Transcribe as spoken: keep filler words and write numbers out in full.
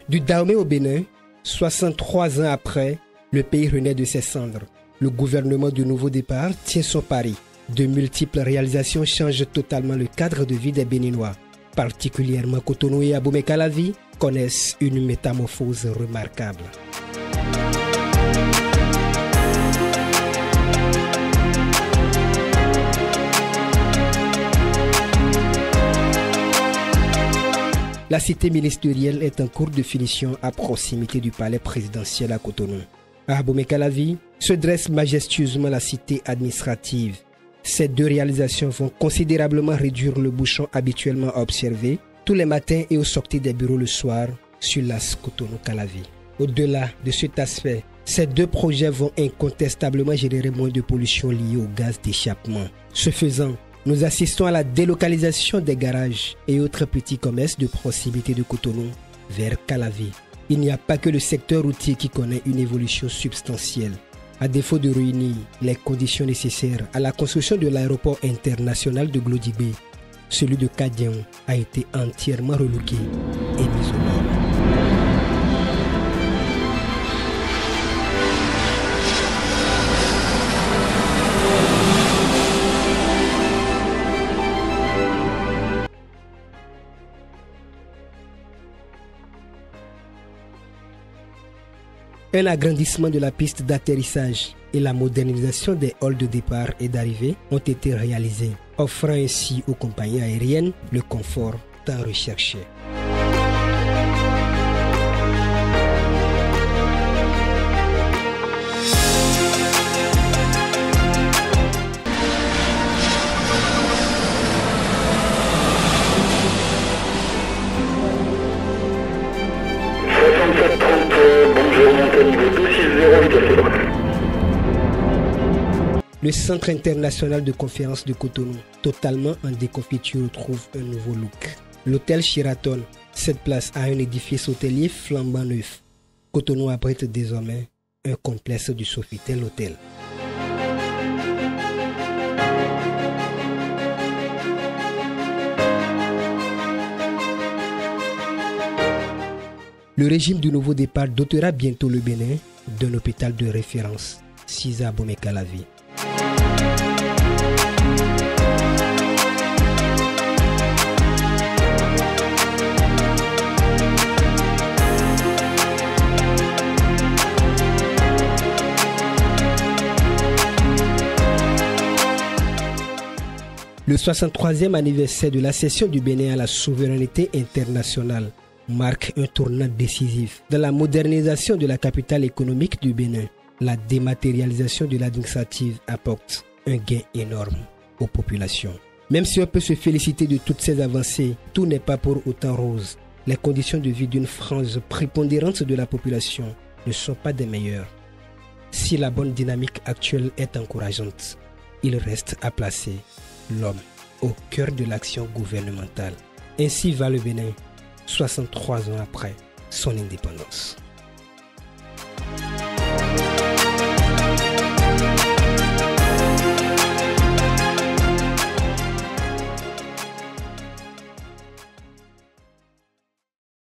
Du Dahomey au Bénin, soixante-trois ans après, le pays renaît de ses cendres. Le gouvernement du Nouveau Départ tient son pari. De multiples réalisations changent totalement le cadre de vie des Béninois. Particulièrement Cotonou et Abomey-Calavi connaissent une métamorphose remarquable. La cité ministérielle est en cours de finition à proximité du palais présidentiel à Cotonou. À Abomey-Calavi se dresse majestueusement la cité administrative. Ces deux réalisations vont considérablement réduire le bouchon habituellement observé tous les matins et aux sorties des bureaux le soir sur l'A S Cotonou-Calavi. Au-delà de cet aspect, ces deux projets vont incontestablement générer moins de pollution liée au gaz d'échappement. Ce faisant, nous assistons à la délocalisation des garages et autres petits commerces de proximité de Cotonou vers Calavi. Il n'y a pas que le secteur routier qui connaît une évolution substantielle. À défaut de réunir les conditions nécessaires à la construction de l'aéroport international de Glodibé, celui de Kadiaon a été entièrement relooké et mis aux normes. Un agrandissement de la piste d'atterrissage et la modernisation des halls de départ et d'arrivée ont été réalisés, offrant ainsi aux compagnies aériennes le confort tant recherché. Le Centre international de conférence de Cotonou, totalement en déconfiture, retrouve un nouveau look. L'hôtel Sheraton, cette place a un édifice hôtelier flambant neuf. Cotonou abrite désormais un complexe du Sofitel Hôtel. Le régime du Nouveau Départ dotera bientôt le Bénin d'un hôpital de référence, six à Abomey-Calavi. Le soixante-troisième anniversaire de l'accession du Bénin à la souveraineté internationale marque un tournant décisif dans la modernisation de la capitale économique du Bénin. La dématérialisation de l'administrative apporte un gain énorme aux populations. Même si on peut se féliciter de toutes ces avancées, tout n'est pas pour autant rose. Les conditions de vie d'une frange prépondérante de la population ne sont pas des meilleures. Si la bonne dynamique actuelle est encourageante, il reste à placer l'homme au cœur de l'action gouvernementale. Ainsi va le Bénin, soixante-trois ans après son indépendance.